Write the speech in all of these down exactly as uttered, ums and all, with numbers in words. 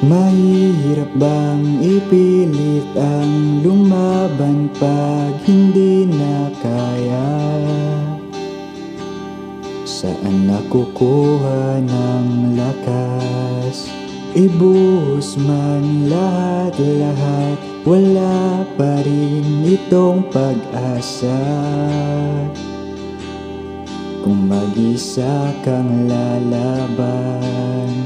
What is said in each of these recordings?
Mahirap bang ipilit ang lumaban pag hindi na kaya? Saan nakukuha ng lakas? Ibuhos man lahat-lahat, wala pa rin itong pag-asa. Kung mag-isa kang lalaban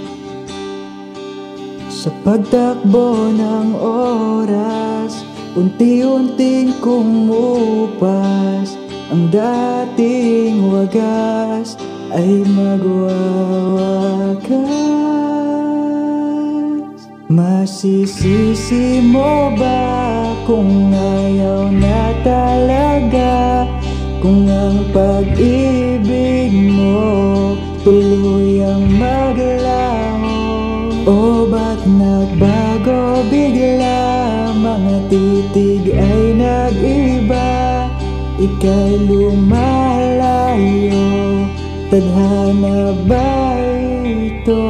sa pagtakbo ng oras, unti-unting kumupas. Ang dating wagas ay magwawakas. Masisisi mo ba kung ayaw na talaga? Kung ang pag-ibig mo tuluyang maglaho? O ba't nagbago bigla? Mga titig ay nag-iba, ika'y lumalayo. Tadhana ba ito?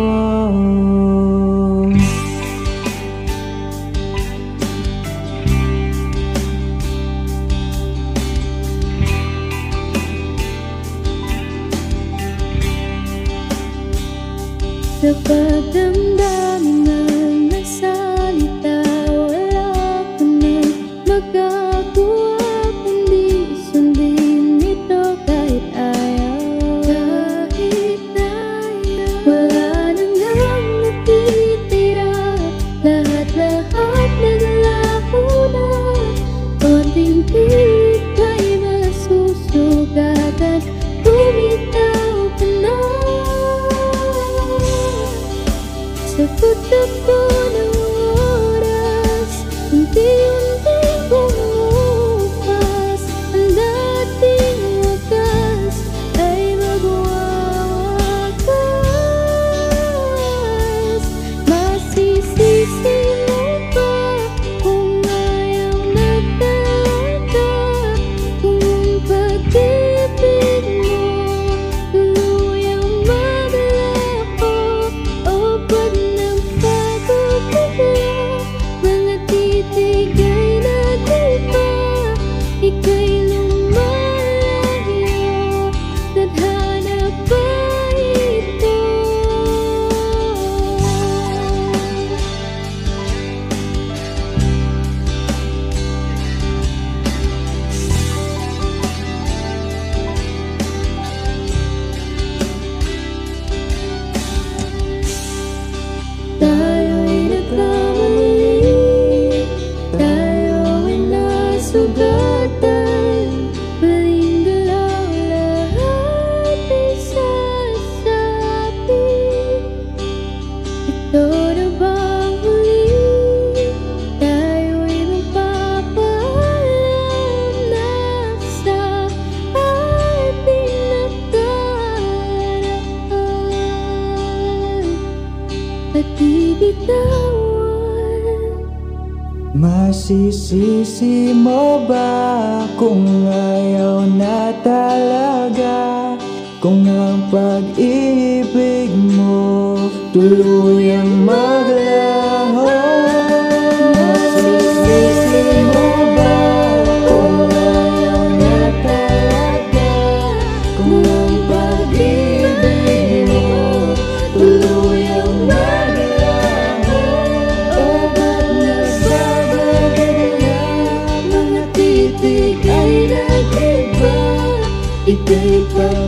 Sa pagdamdamin ng nagsalita, wala ka nang magagawa kundi sundin ito kahit ayaw. Kahit ayaw, wala nang lang natitira, lahat-lahat naglaho na. Konting pilit ka'y masusugatan, bumitaw ka na. Sa pagtakbo ng oras, unti-unting bumukas. Ang dating wakas ay magwawakas. Masisisi mo ba kung ayaw na talaga? Kung ang pag-ibig mo tuluyang maglaho? O ba't ika'y lumalayo? Tadhana ba ito? Tayo'y nagkamali, tayo'y nasugatan. Maling galaw lahat ay sasabi. Ito na bang huli? Tayo'y magpapaalam na sa ating nakaraan at bibitawan. Masisisi mo ba kung ayaw na talaga? Kung ang pag-ibig mo tuluyang maglaho? Masisisi mo ba kung ayaw na talaga? Kung ang pag-ibig mo tuluyang maglaho? O ba't nagbago bigla? Mga titig ay nag-iba, ika'y pa